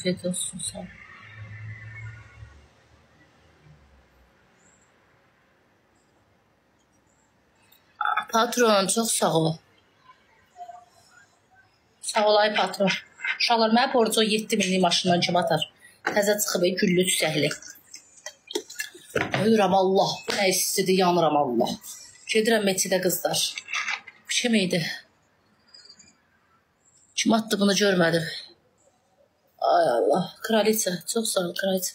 Afiyet olsun, sağ ol. Patron, çox sağ ol. Sağ ol ay patron. Uşaqlar, mənə borcu 7 minlik maşından kim atar? Təzə çıxıb, güllü çiçəkli. Ölürəm Allah. Nə istidir, yanıram Allah. Gedirəm Metidə qızlar. Kim idi? Kim attı bunu görmədim. Ay Allah. Kraliçə. Çox sağ ol kraliçə.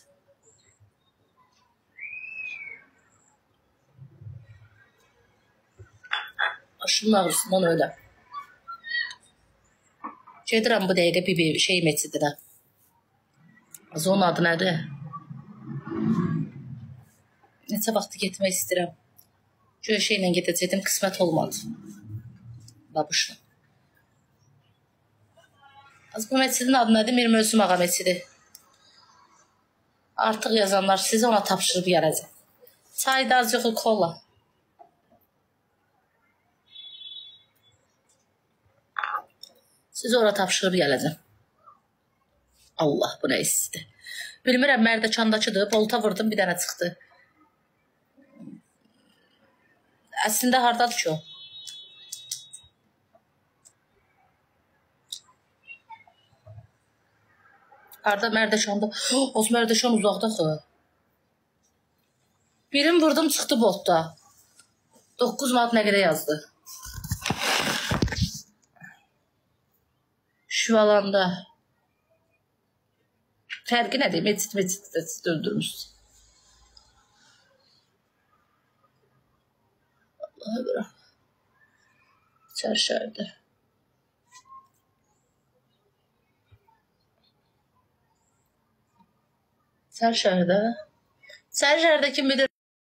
Başımın ağrısından öləm. Gedirəm bu dəqiqə bir şey Metidə. Onun adı nədir? Neçə vaxtı getmək istəyirəm. Göyşə ilə gedəcəkdim, qismət olmadı. Babuşla. Bu məscidin adı nədir? Mir Mövsüm ağa məscidi. Artıq yazanlar sizə ona tapşırıb gələcək. Çay da az yoxu, kola. Siz ora tapşırıb gələcəm. Allah, bu nə istidir. Bilmirəm, Mərdəkandakıdır. Bolta vurdum, bir dənə çıxdı. Əslində hardadır ki o? Harda Mərdəkanda? O Mərdəkan uzaqdaxı. Birini vurdum, çıxdı boltda. 9 manat nə qədər yazdı. Şüvalanda. Fərqi nədir? Meçid öldürmüşsün. Allah'a bırak. Çarşarda. Çarşarda. Çarşarda kim bilir?